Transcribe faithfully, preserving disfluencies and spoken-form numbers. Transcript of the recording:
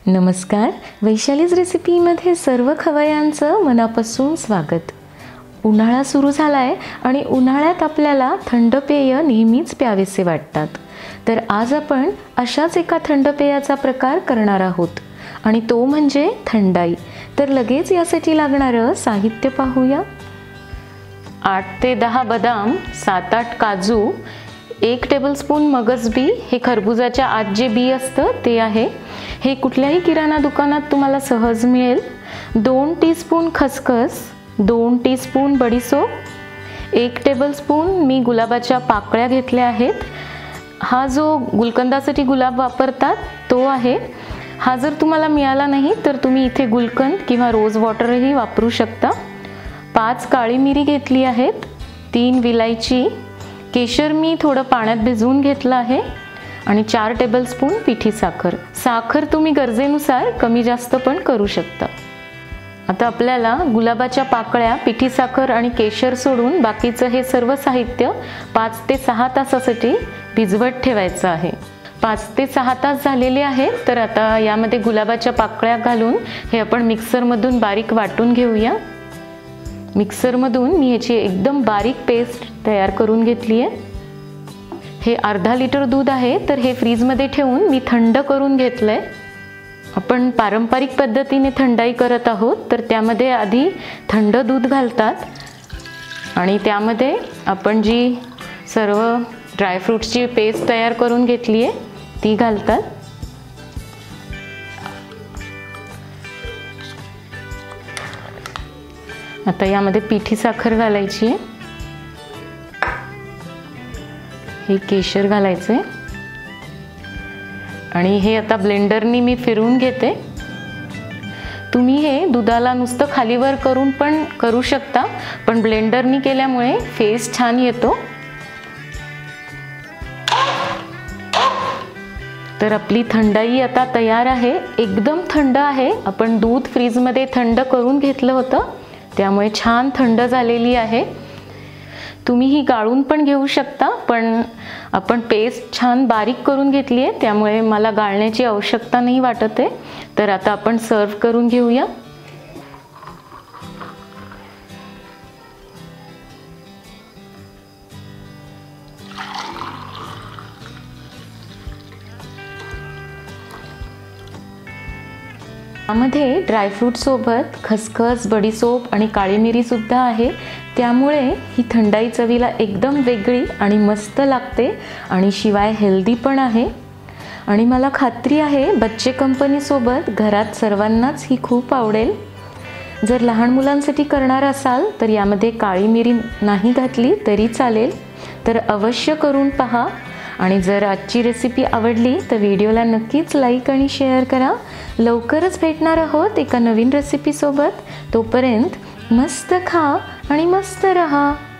नमस्कार, वैशालीज रेसिपीमध्ये सर्व खवय्यांचं मनापासून स्वागत। उन्हाळा सुरू झाला आहे आणि उन्हाळ्यात आपल्याला थंड पेय नेहमीच प्यावेसे वाटतात। तर आज आपण अशाच एका थंड पेयाचा प्रकार करणार आहोत आणि तो म्हणजे थंडाई। तर लगेच यासाठी लागणारं साहित्य पाहूया। आठ ते दहा बदाम, सात आठ काजू, एक टेबलस्पून मगज बी, हे खरबुजाच्या आत जे बी असतं ते आहे, हे कुठल्याही किराणा दुकानात तुम्हाला सहज मिळेल। दोन टीस्पून खसखस, दोन टीस्पून बडीशोप, एक टेबलस्पून मी गुलाबाच्या पाकळ्या घेतल्या आहेत। हा जो गुलकंदासाठी गुलाब वापरतात तो आहे। हा जर तुम्हाला मिळाला नाही तर तुम्ही इथे गुलकंद किंवा रोज वॉटरही वापरू शकता। पाच काळी मिरी घेतली आहेत, तीन विलायची, केशर मी थोडं पाण्यात भिजवून घेतलं आहे आणि चार टेबलस्पून पिठी साखर। साखर तुम्ही गरजेनुसार कमी जास्त पण करू शकता। आता आपल्याला गुलाबाच्या पाकळ्या, पिठी साखर आणि केशर सोडून बाकीचं हे सर्व साहित्य पाच ते सहा तासासाठी भिजवत ठेवायचं आहे। पाच ते सहा तास झालेले आहेत, तर आता यामध्ये गुलाबाच्या पाकळ्या घालून हे आपण मिक्सरमधून बारीक वाटून घेऊया। मिक्सरमधून मी याची एकदम बारीक पेस्ट तयार करून घेतली आहे। हे अर्धा लिटर दूध आहे, तर हे फ्रीजमध्ये ठेवून मी थंड करून घेतलं आहे। आपण पारंपरिक पद्धतीने थंडाई करत आहोत, तर त्यामध्ये आधी थंड दूध घालतात आणि त्यामध्ये आपण जी सर्व ड्रायफ्रूट्सची पेस्ट तयार करून घेतली आहे ती घालतात। आता यामध्ये पिठी साखर घालायची आहे, हे केशर घालायचे आणि हे आता ब्लेंडरनी मी फिरवून घेते। तुम्ही हे दुधाला नुसतं खालीवर करून पण करू शकता, पण ब्लेंडरनी केल्यामुळे फेस छान येतो। तर आपली थंडाई आता तयार आहे, एकदम थंड आहे। आपण दूध फ्रीजमध्ये थंड करून घेतलं होतं, त्यामुळे छान थंड झालेली आहे। तुम्ही ही गाळून पण घेऊ शकता, पण आपण पेस्ट छान बारीक करून घेतली आहे, त्यामुळे मला गाळण्याची आवश्यकता नाही वाटत आहे। तर आता आपण सर्व करून घेऊया। यामध्ये ड्रायफ्रूट सोबत खसखस, बडीशोप आणि काळी मिरी सुद्धा आहे, त्यामुळे ही थंडाई चवीला एकदम वेगळी आणि मस्त लागते आणि शिवाय हेल्दी पण आहे। आणि मला खात्री आहे बच्चे कंपनीसोबत घरात सर्वांनाच ही खूप आवडेल। जर लहान मुलांसाठी करणार असाल तर यामध्ये काळी मिरी नाही घातली तरी चालेल, तर अवश्य करून पहा। आणि जर आजची रेसिपी आवडली तर व्हिडिओला नक्कीच लाईक आणि शेअर करा। लवकरच भेटणार आहोत एका नवीन रेसिपीसोबत। तोपर्यंत मस्त खा आणि मस्त रहा।